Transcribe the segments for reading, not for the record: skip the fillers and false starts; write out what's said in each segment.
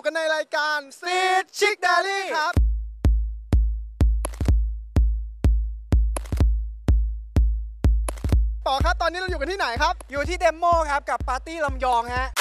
กันในรายการซีดชิคดารี่ครับต่อครับตอนนี้เราอยู่กันที่ไหนครับอยู่ที่เดโมครับกับปาร์ตี้ลำยองฮะ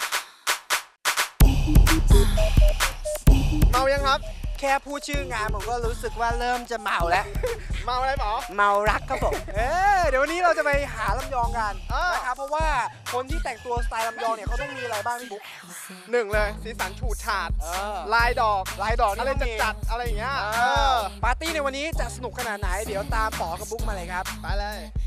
เมายังครับแค่พูดชื่องานผมก็รู้สึกว่าเริ่มจะเมาแล้วเมาอะไรป๋อเมารักครับผมเดี๋ยววันนี้เราจะไปหาลำยองกันนะครับเพราะว่าคนที่แต่งตัวสไตล์ลำยองเนี่ยเขาต้องมีอะไรบ้างพี่บุ๊กหนึ่งเลยสีสันฉูดฉาดลายดอกอะไรจัดอะไรอย่างเงี้ยปาร์ตี้ในวันนี้จะสนุกขนาดไหนเดี๋ยวตามป๋อกับบุ๊กมาเลยครับไปเลย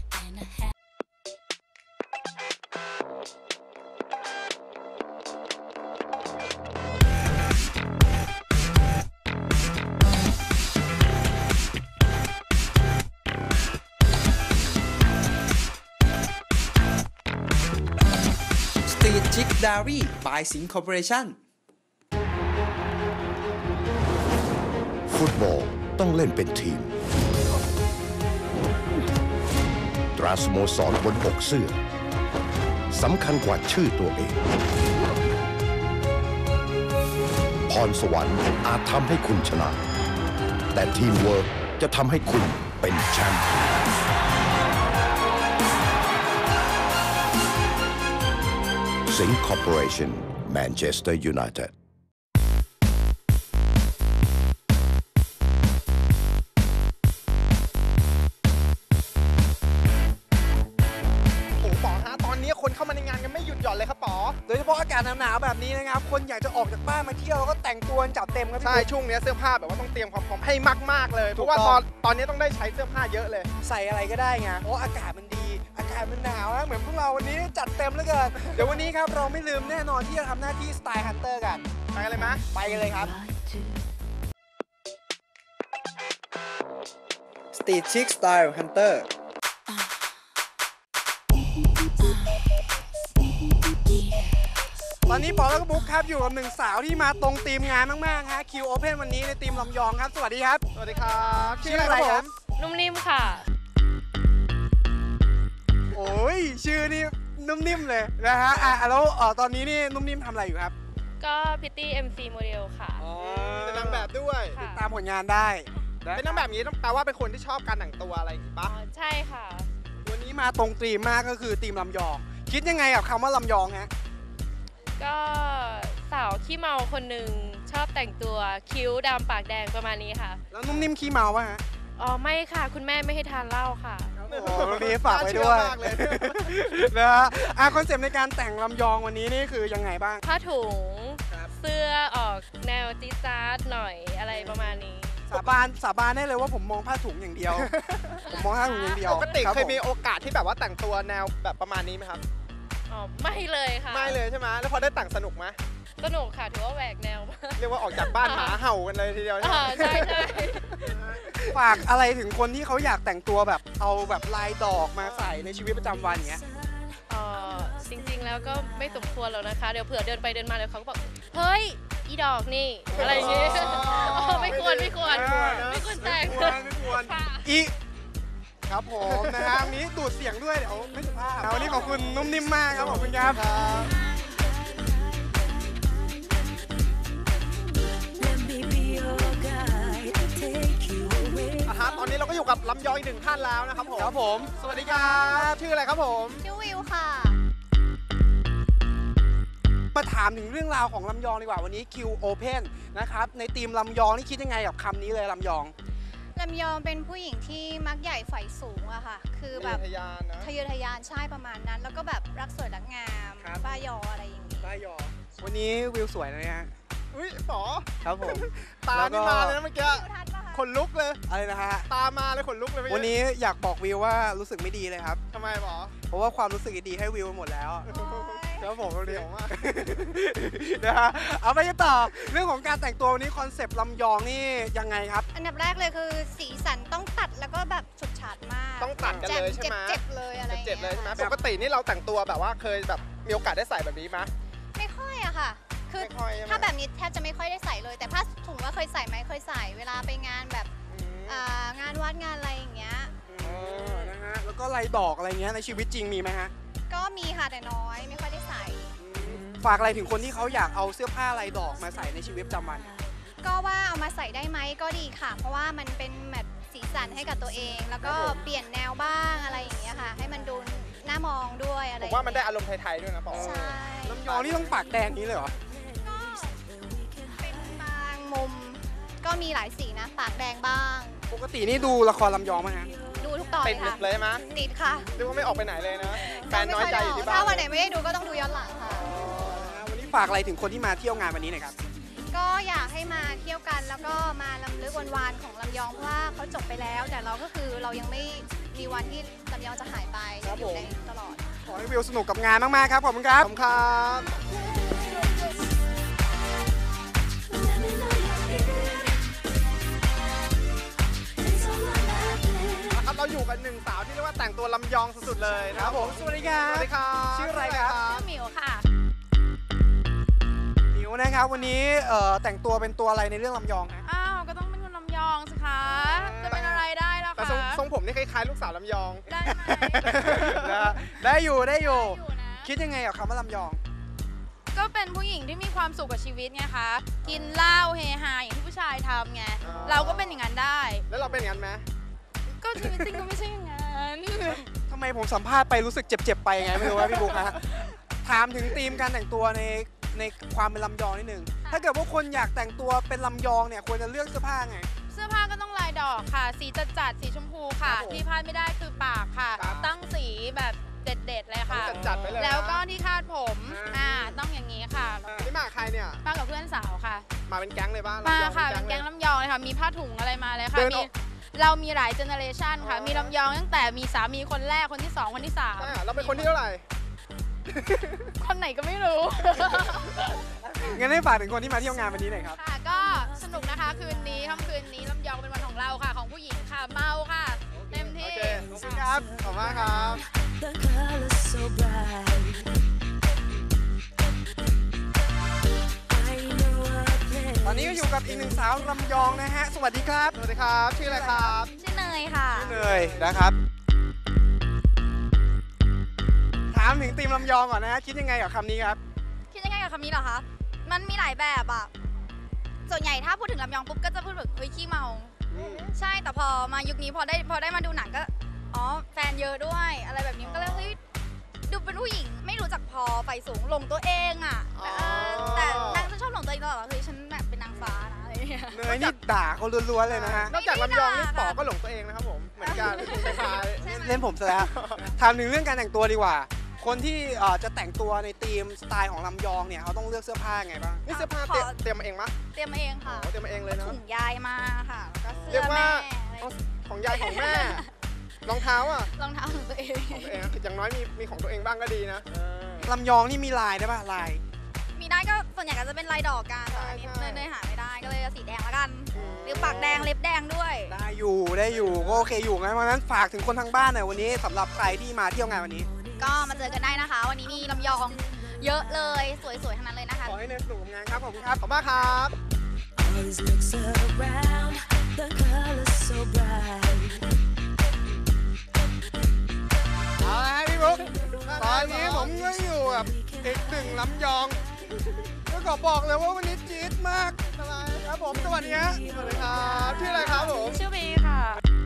Street Chic Diary by Sing Corporation ฟุตบอลต้องเล่นเป็นทีมตราสโมสรบนปกเสื้อสำคัญกว่าชื่อตัวเองพรสวรรค์อาจทำให้คุณชนะแต่ทีมเวิร์กจะทำให้คุณเป็นแชมป์Sing Corporation Manchester United คนเข้ามาในงานกันไม่หยุดหย่อนเลยครับป๋อโดยเฉพาะอากาศหนาวแบบนี้นะครับคนอยากจะออกจากบ้านมาเที่ยวแล้วก็แต่งตัวจัดเต็มครับใช่ช่วงนี้เสื้อผ้าแบบว่าต้องเตรียมความพร้อมให้มากๆเลยเพราะว่าตอนนี้ต้องได้ใช้เสื้อผ้าเยอะเลยใส่อะไรก็ได้ไงเพราะอากาศมันดีอากาศมันหนาวนะเหมือนพวกเราวันนี้จัดเต็มเหลือเกินเดี๋ยววันนี้ครับเราไม่ลืมแน่นอนที่จะทำหน้าที่สไตล์ฮันเตอร์กันไปกันเลยไหมไปกันเลยครับ Street Chic Style Hunterตอนนี้ป๋อแล้วก็บุ๊กครับอยู่กับหนึ่งสาวที่มาตรงธีมงานมากๆฮะคิวโอเพนวันนี้ในธีมลำยองครับสวัสดีครับสวัสดีครับชื่ออะไรครับนุ่มนิ่มค่ะโอ้ยชื่อนี่นุ่มนิ่มเลยนะฮะแล้วตอนนี้นี่นุ่มนิ่มทำอะไรอยู่ครับก็พิตตี้ MC โมเดลค่ะเป็นนางแบบด้วยตามผลงานได้เป็นนางแบบนี้ต้องแปลว่าเป็นคนที่ชอบการแต่งตัวอะไรอย่างนี้ปะใช่ค่ะวันนี้มาตรงธีมมากก็คือธีมลำยองคิดยังไงกับคำว่าลำยองฮะก็สาวขี้เมาคนหนึ่งชอบแต่งตัวคิ้วดำปากแดงประมาณนี้ค่ะแล้วนุ่มนิ่มขี้เมาป่ะฮะอ๋อไม่ค่ะคุณแม่ไม่ให้ทานเหล้าค่ะโอ้นี่ฝากไว้ด้วยนะฮะคอนเซ็ปต์ในการแต่งลำยองวันนี้นี่คือยังไงบ้างผ้าถุงเสื้อออกแนวจี๊ดจ๊าดหน่อยอะไรประมาณนี้สาบานได้เลยว่าผมมองผ้าถุงอย่างเดียวผมมองผ้าถุงอย่างเดียวปกติเคยมีโอกาสที่แบบว่าแต่งตัวแนวแบบประมาณนี้ไหมครับอ๋อไม่เลยค่ะไม่เลยใช่ไหมแล้วพอได้แต่งสนุกไหมสนุกค่ะถือว่าแหวกแนวเรียกว่าออกจากบ้านหมาเห่ากันเลยทีเดียวใช่ใช่ฝากอะไรถึงคนที่เขาอยากแต่งตัวแบบเอาแบบลายดอกมาใส่ในชีวิตประจำวันอย่างเงี้ยจริงๆแล้วก็ไม่สมควรแล้วนะคะเดี๋ยวเผื่อเดินไปเดินมาเดี๋ยวเขาก็บอกเฮ้ยอีดอกนี่อะไรอย่างเงี้ยไม่ควรแต่งไม่ควรอีครับผมนะฮะวันนี้ดูดเสียงด้วยเดี๋ยวไม่สุภาพวันนี้ขอบคุณนุ่มนิ่มมากครับขอบคุณครับตอนนี้เราก็อยู่กับลำยองอีกหนึ่งท่านแล้วนะครับผมครับผมสวัสดีครับชื่ออะไรครับผมชื่อวิวค่ะมาถามถึงเรื่องราวของลำยองดีกว่าวันนี้คิวโอเพนนะครับในทีมลำยองนี่คิดยังไงกับคำนี้เลยลำยองเป็นผู้หญิงที่มักใหญ่ไฟสูงอะค่ะคือแบบทะเยอทะยานใช่ประมาณนั้นแล้วก็แบบรักสวยรักงามบ้ายออะไรอย่างนี้บ้ายอวันนี้วิวสวยนะฮะอุ้ยป๋อครับผมตานี่มาเลยนะเมื่อกี้ขนลุกเลยอะไรนะฮะตามาเลยขนลุกเลยวันนี้อยากบอกวิวว่ารู้สึกไม่ดีเลยครับทำไมป๋อเพราะว่าความรู้สึกดีให้วิวหมดแล้วแล้วผมเรียวมากนะฮะเอาไปกันต่อเรื่องของการแต่งตัววันนี้คอนเซปต์ลำยองนี่ยังไงครับอันดับแรกเลยคือสีสันต้องตัดแล้วก็แบบฉูดฉาดมากต้องตัดกันเลยใช่ไหมเจ็บเลยอะไรเจ็บเลยใช่ไหมปกตินี่เราแต่งตัวแบบว่าเคยแบบมีโอกาสได้ใส่แบบนี้ไหมไม่ค่อยอะค่ะคือถ้าแบบนี้แทบจะไม่ค่อยได้ใส่เลยแต่ผ้าถุงว่าเคยใส่ไหมเคยใส่เวลาไปงานแบบงานวัดงานอะไรอย่างเงี้ยนะฮะแล้วก็ลายดอกอะไรเงี้ยในชีวิตจริงมีไหมฮะก็มีค่ะแต่น้อยไม่ค่อยได้ใส่ฝากอะไรถึงคนที่เขาอยากเอาเสื้อผ้าลายดอกมาใส่ในชีวิตประจำวันก็ว่าเอามาใส่ได้ไหมก็ดีค่ะ เพราะว่ามันเป็นแบบสีสันให้กับตัวเอง แล้วก็เปลี่ยนแนวบ้างอะไรอย่างเงี้ยค่ะ ให้มันดูน่ามองด้วยอะไรผมว่ามันได้อารมณ์ไทยๆด้วยนะปอใช่ลำยองนี่ต้องปากแดงนี้เลยเหรอก็เป็นบางมุมก็มีหลายสีนะ ปากแดงบ้างปกตินี่ดูละครลำยองไหมฮะดูทุกตอนติเลดยค่ะเลยใช่ไหมติดค่ะเรียกว่าไม่ออกไปไหนเลยนะแฟนน้อยใจอยู่ที่บ้านถ้าวันไหนไม่ได้ดูก็ต้องดูย้อนหลังค่ะวันนี้ฝากอะไรถึงคนที่มาเที่ยวงานวันนี้หน่อยครับก็อยากให้มาเที่ยวกันแล้วก็มาลำลึกวันวานของลำยองเพราะว่าเขาจบไปแล้ว แต่เราก็คือเรายังไม่มีวันที่ลำยองจะหายไปครับอยู่ในผมตลอดขอให้วิวสนุกกับงานมากๆครับขอบคุณครับขอบคุณครับ ครับเราอยู่กันหนึ่งสาวที่เรียกว่าแต่งตัวลำยองสุดๆเลยนะครับผมสวัสดีครับสวัสดีครับชื่ออะไรครับหมิวค่ะหมิวนะครับวันนี้แต่งตัวเป็นตัวอะไรในเรื่องลำยองฮะอ้าว ก็ต้องเป็นคนลำยองสิคะ จะเป็นอะไรได้ล่ะแต่คะทรงผมนี่คล้ายๆลูกสาวลำยองได้ไหมนะได้อยู่ได้อยู่อยู่นะคิดยังไงกับคำว่าลำยองก็เป็นผู้หญิงที่มีความสุขกับชีวิตไงคะ กินเหล้าเฮฮาอย่างที่ผู้ชายทำไงอ๋อเราก็เป็นอย่างนั้นได้แล้วเราเป็นอย่างนั้นไหมก็ชีวิตจริงก็ไม่ใช่อย่างนั้นทำไมผมสัมภาษณ์ไปรู้สึกเจ็บๆไปไงไม่รู้ว่าพี่บุ๊คฮะถามถึงธีมการแต่งตัวในความเป็นลำยองนิดนึง ถ้าเกิดว่าคนอยากแต่งตัวเป็นลำยองเนี่ยควรจะเลือกเสื้อผ้าไงเสื้อผ้าก็ต้องลายดอกค่ะ สีจัดๆสีชมพูค่ะครับผมที่พลาดไม่ได้คือปากค่ะครับตั้งสีแบบเด็ดๆเลยค่ะต้องจัดๆไปเลยนะแล้วก็ที่คาดผมอ่าต้องอย่างนี้ค่ะนี่มากับใครเนี่ยมากับเพื่อนสาวค่ะมาเป็นแก๊งเลยป่ะมาลำยองค่ะเป็เป็น นแก๊แก๊งงเลยลำยองเลยค่ะ มีผ้าถุงอะไรมาเลยค่ะเดินอมีอกเรามีหลายเจเนอเรชันค่ะอ๋อมีลำยองตั้งแต่มีสามีคนแรก คนที่ 2 คนที่ใช่อะเราเป็นคนที่เท่าไหร่ 3 คนไหนก็ไม่รู้งั้นให้ฝากถึงคนที่มาเที่ยวงานวันนี้หน่อยครับค่ะ ก็สนุกนะคะคืนนี้ค่ำคืนนี้ลำยองเป็นวันของเราค่ะ ของผู้หญิงค่ะ เมาค่ะ เต็มโอที่เค ขอบคุณครับ ขอบคุณมากครับ The colors so bright. I know a place. ตอนนี้ก็อยู่กับอีกหนึ่งสาวลำยองนะฮะ สวัสดีครับสวัสดีครับ ชื่ออะไรครับชื่อเนยค่ะเลยนะครับ ถามถึงธีมลำยองก่อนนะฮะ คิดยังไงกับคำนี้ครับคิดยังไงกับคำนี้เหรอคะ มันมีหลายแบบอ่ะ ส่วนใหญ่ถ้าพูดถึงลำยองปุ๊บก็จะพูดแบบเฮ้ยขี้เมา ใช่ แต่พอมายุคนี้พอได้มาดูหนังก็ อ๋อ แฟนเยอะด้วย อะไรแบบนี้มันก็เลยเฮ้ย ดูเป็นผู้หญิงไม่รู้จักพอไฟสูงหลงตัวเองอ่ะอ๋อแต่นางจะชอบหลงตัวเองตลอดว่าเฮ้ยฉันแบบเป็นนางฟ้านะอะไรอย่างเงี้ยเนยนี่ด่าเขาล้วนๆเลยนะฮะนอกจากลำยองนี่ไม่ได้ด่าป๋อก็หลงตัวเองนะครับผม เหมือนกันคล้ายเล่นผมซะแล้ว ถามถึงเรื่องการแต่งตัวดีกว่า คนที่จะแต่งตัวในธีมสไตล์ของลำยองเนี่ยเขาต้องเลือกเสื้อผ้าไงบ้างๆนี่เสื้อผ้าเตรียมมาเองมะเตรียมมาเองค่ะอ๋อเตรียมมาเองเลยนะถุงยายมาค่ะแล้วก็เรีเสื้ยอกว่าแม่อะไรเอาของยายของแม่ รองเท้าอ่ะรองเท้าของตัวเองของตัวเองอย่างน้อยมีของตัวเองบ้างก็ดีนะลำยองนี่มีลายได้ป่ะลายมีได้ก็ส่วนใหญ่ก็จะเป็นลายดอกกันแต่อันนี้ใช่เนยหาไม่ได้ก็เลยเอาสีแดงละกัน หรือปากแดงเล็บแดงด้วยได้อยู่ก็โอเคอยู่งั้นวันนั้นฝากถึงคนทางบ้านหน่อยวันนี้สำหรับใครที่มาเที่ยวงานวันนี้ก็มาเจอกันได้นะคะ วันนี้มีลำยองเยอะเลยสวยๆทั้งนั้นเลยนะคะขอให้เนยสนุกกับงานครับขอบคุณครับขอบคุณมากครับ All these looks around. The colors so bright. เอาละฮะพี่บุ๊คตอนนี้ผมก็อยู่กับอีกหนึ่งลำยอง ก็ขอบอกเลยว่าวันนี้จี๊ดมากครับผมสวัสดีฮะสวัสดีครับชื่ออะไรครับผมชื่อบีค่ะ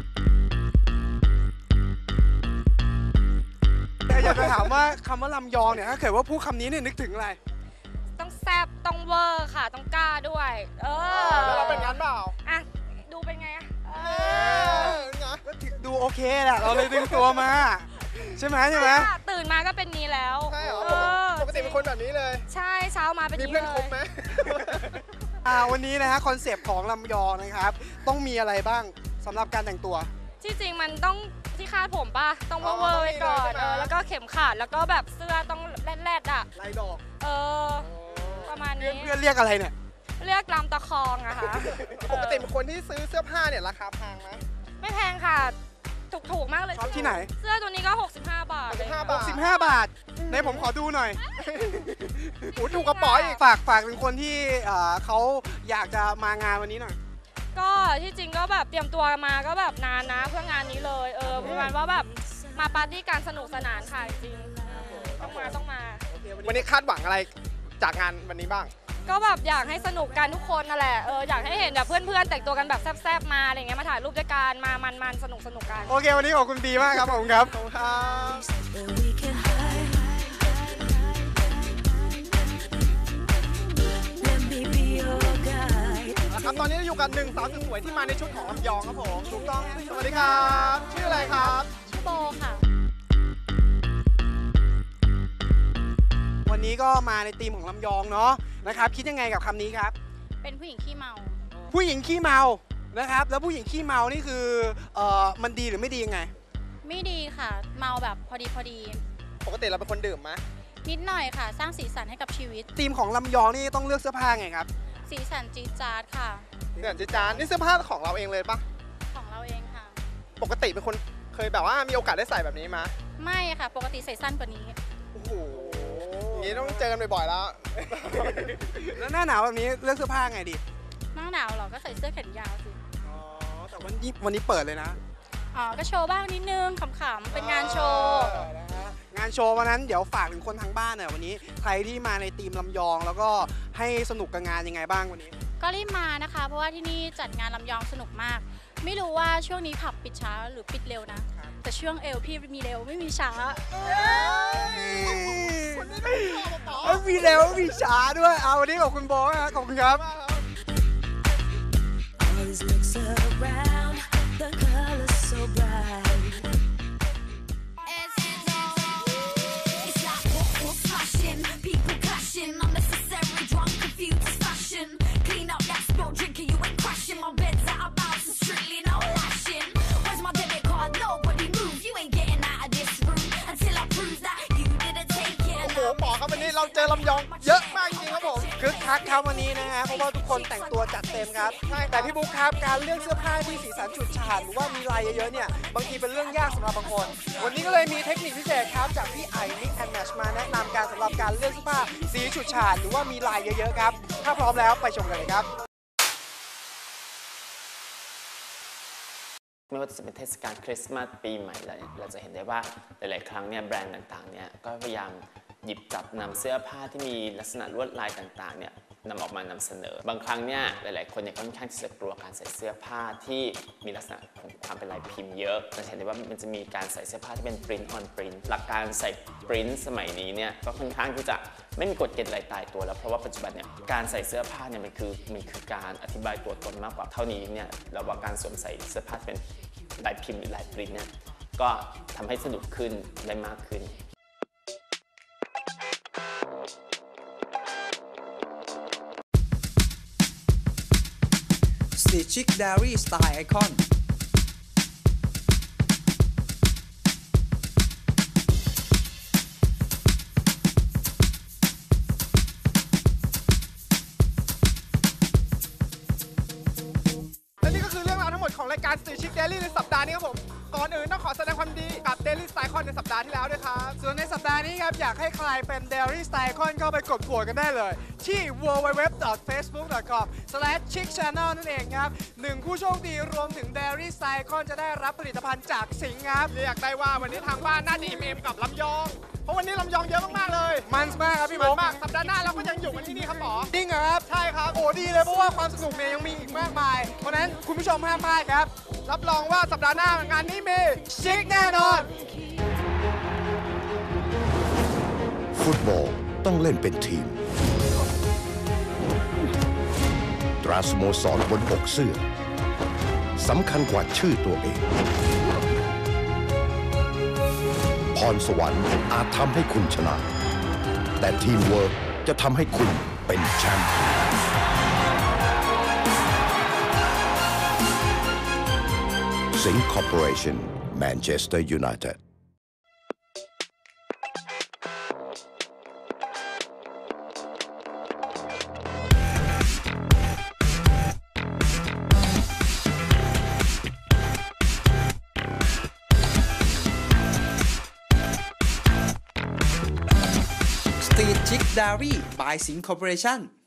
แต่อยากจะถามว่าคำว่าลำยองเนี่ยถ้าเกิดว่าพูดคำนี้เนี่ยนึกถึงอะไรต้องแซบต้องเวอร์ค่ะ ต้องกล้าด้วยแล้วเราเป็นงั้นเปล่าอ่ะ ดูเป็นไงอะไงก็ดูโอเคแหละเราเลยดึงตัวมา ใช่ไหมตื่นมาก็เป็นนี้แล้วใช่เหรอเออปกติเป็นคนแบบนี้เลยใช่เช้ามาเป็นมีนี้เพื่อนเลคบยไหมวันนี้นะฮะคอนเซปต์ของลำยองนะครับ ต้องมีอะไรบ้างสำหรับการแต่งตัวที่จริงมันต้องที่คาดผมป่ะ ต้องอ๋อเวอร์ๆไว้ก่อนต้องมีเลยใช่ไหมแล้วก็เข็มขัด แล้วก็แบบเสื้อต้องแรดๆอ่ะลายดอกเออ ประมาณเพื่อนนี้เพื่อนเรียกอะไรเนี่ยเรียกลำตะคองอะค่ะปกติเป็นคนที่ซื้อเสื้อผ้าเนี่ยราคาแพงไหมไม่แพงค่ะ ถูกมากเลยช็อปที่ไหนเสื้อตัวนี้ก็ 65 บาทเลย 65 บาท 15 บาทในผมขอดูหน่อยโอ้ถูกกระป๋ออีกฝากถึงคนที่เขาอยากจะมางานวันนี้หน่อยก็ที่จริงก็แบบเตรียมตัวมาก็แบบนานนะเพื่องานนี้เลยประมาณว่าแบบมาปาร์ตี้การสนุกสนานค่ะจริงๆต้องมาวันนี้คาดหวังอะไรจากงานวันนี้บ้างก็แบบอยากให้สนุกกันทุกคนนั่นแหละอยากให้เห็นแบบเพื่อนๆแต่งตัวกันแบบแซ่บๆมาอะไรเงี้ยมาถ่ายรูปด้วยกันมามันๆสนุกกันโอเควันนี้ขอบคุณบีมากครับขอบคุณครับ that we can hide. Let me be your guide. ครับตอนนี้อยู่กับหนึ่งสาวสวยที่มาในชุดของลำยองครับผมถูกต้องสวัสดีครับชื่ออะไรครับโบค่ะวันนี้ก็มาในธีมของลำยองเนาะนะครับคิดยังไงกับคำนี้ครับเป็นผู้หญิงขี้เมาผู้หญิงขี้เมานะครับแล้วผู้หญิงขี้เมานี่คือมันดีหรือไม่ดียังไงไม่ดีค่ะ เมาแบบพอดีปกติเราเป็นคนดื่มไหมนิดหน่อยค่ะ สร้างสีสันให้กับชีวิตธีมของลำยองนี่ต้องเลือกเสื้อผ้าไงครับสีสันจี๊ดจ๊าดค่ะเนี่ยจิจานนี่เสื้อผ้าของเราเองเลยปะของเราเองค่ะปกติเป็นคนเคยแบบว่ามีโอกาสได้ใส่แบบนี้มาไม่ค่ะ ปกติใส่สั้นกว่านี้โอ้โหอย่างนี้ต้องเจอกันบ่อยๆแล้วแล้วหน้าหนาวแบบนี้เลือกเสื้อผ้าไงดีหน้าหนาวเหรอ ก็ใส่เสื้อแขนยาวสิอ๋อแต่วันนี้เปิดเลยนะอ๋อ ก็โชว์บ้างนิดนึงขำๆ เป็นงานโชว์นะฮะงานโชว์วันนั้นเดี๋ยวฝากถึงคนทางบ้านหน่อยวันนี้ใครที่มาในธีมลำยองแล้วก็ให้สนุกกับงานยังไงบ้างวันนี้ก็รีบมานะคะ เพราะว่าที่นี่จัดงานลำยองสนุกมาก ไม่รู้ว่าช่วงนี้ผับปิดช้าหรือปิดเร็วนะ แต่ช่วงเอลพี่มีเร็วไม่มีช้ามีเร็วมีช้าด้วยเอาวันนี้ขอบคุณโบนะครับขอบคุณครับ All these looks around, the colors so bright. It's like what passion, people clashing, unnecessary drunk, confused fashion. Clean up that spilled drinker, you ain't crashing. My bed's out of bounds, it's strictly no lashing. Where's my debit card? Nobody move. You ain't getting out of this room until I prove that you didn't take it. โอ้โหหมอครับวันนี้เราเจอลำยองเยอะมากจริงๆครับผมคึกคักครับวันนี้นะฮะเพราะว่าทุกคนแต่งตัวจัดเต็มครับแต่พี่บุ๊คครับการเลือกเสื้อผ้าที่สีสันฉูดฉาดหรือว่ามีลายเยอะๆเนี่ยบางทีเป็นเรื่องยากสำหรับบางคน วันนี้ก็เลยมีเทคนิคพิเศษครับจากพี่ไอ Mix and Match มาแนะนำการสำหรับการเลือกเสื้อผ้าสีฉูดฉาดหรือว่ามีลายเยอะๆครับถ้าพร้อมแล้วไปชมกันเลยครับไม่ว่าจะเป็นเทศกาลคริสต์มาสปีใหม่เราจะเห็นได้ว่าหลายๆครั้งเนี่ยแบรนด์ต่างๆเนี่ยก็พยายามหยิบจับนำเสื้อผ้าที่มีลักษณะลวดลายต่างๆเนี่ยนำออกมานำเสนอบางครั้งเนี่ยหลายๆคนเนี่ยค่อนข้างที่จะกลัวการใส่เสื้อผ้าที่มีลักษณะของความเป็นลายพิมพ์เยอะจะเห็นได้ว่ามันจะมีการใส่เสื้อผ้าที่เป็น print on print หลักการใส่ print สมัยนี้เนี่ยก็ค่อนข้างที่จะไม่มีกฎเกณฑ์อะไรตายตัวแล้วเพราะว่าปัจจุบันเนี่ยการใส่เสื้อผ้าเนี่ยมันคือการอธิบายตัวตนมากกว่าเท่านี้เนี่ยเราว่าการสวมใส่เสื้อผ้าเป็นลายพิมพ์หรือลายปริ้นเนี่ยก็ทำให้สนุกขึ้นได้มากขึ้น Street Chic Diary Style Icon และนี่ก็คือเรื่องราวทั้งหมดของรายการ Street Chic Daily ในสัปดาห์นี้ครับผมก่อนอื่นต้องขอแสดงความดีกับ Daily Style Icon ในสัปดาห์ที่แล้วด้วยครับส่วนในสัปดาห์นี้ครับอยากให้ใครเป็น Daily Style Icon เข้าไปกดโหวตกันได้เลย ที่ www.facebook.com/chicchannel นั่นเองครับ1ผู้โชคดีรวมถึง Daily Style Icon จะได้รับผลิตภัณฑ์จากสิงห์ครับเรียกได้ว่าวันนี้ทางบ้านน่าจะอิ่มกับลำยองเพราะวันนี้ลำยองเยอะมากๆเลยมันมากครับพี่มับุ๊นคมากสัปดาห์หน้าเราก็ยังอยู่กันที่นี่ครับหมอจริงเหรอครับใช่ครับโอ้ดีเลยเพราะว่าความสนุกเนี่ยยังมีอีกมากมาย เพราะฉะนั้นคุณผู้ชมห้ามพลาดครับรับรองว่าสัปดาห์หน้างานนี้มีชิคแน่นอนฟุตบอลต้องเล่นเป็นทีม ตราสโมสรบนปกเสื้อสำคัญกว่าชื่อตัวเอง พรสวรรค์อาจทำให้คุณชนะ แต่ทีมเวิร์กจะทำให้คุณเป็นแชมป์ Singh Corporation Manchester United Street Chic Diary by Singh Corporation